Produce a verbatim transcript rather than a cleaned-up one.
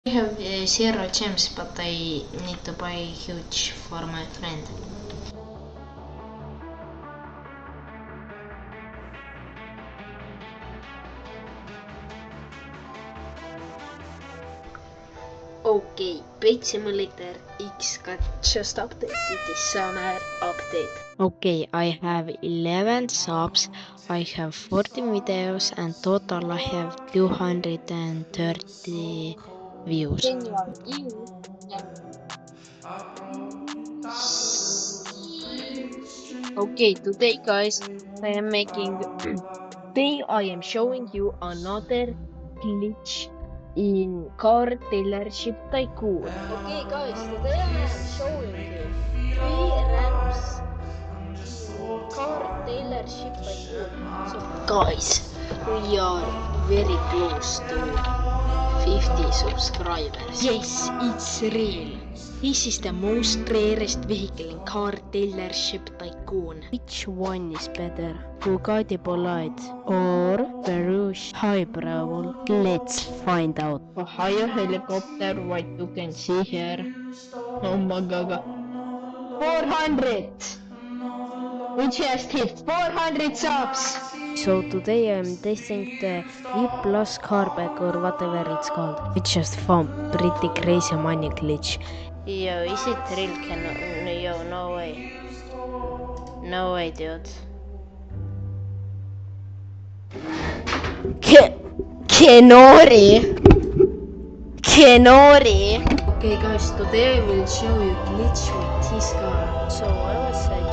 I have uh, zero gems, but I need to buy huge for my friend. Okay, Pet Simulator X got just updated this summer update. Okay, I have eleven subs, I have fourteen videos, and total I have two hundred thirty views. Okay, today guys, I am making today I am showing you another glitch in Car Dealership Tycoon. Okay guys, today I am showing you three ramps in Car Dealership Tycoon. So guys, we are very close to fifty subscribers. Yes, it's real. This is the most rarest vehicle in Car Dealership Tycoon. Which one is better? Bugatti Bolide or Barouche Highbrow? Let's find out. A higher helicopter, what you can see here. Oh my god. four hundred! We just hit four hundred subs! So today I'm testing the V plus carback or whatever it's called. We just found pretty crazy money glitch. Yo, is it real? Can no, yo, no way. No way, dude. Ke Kenori! Kenori! Okay guys, today I will show you glitch with this car. So I was like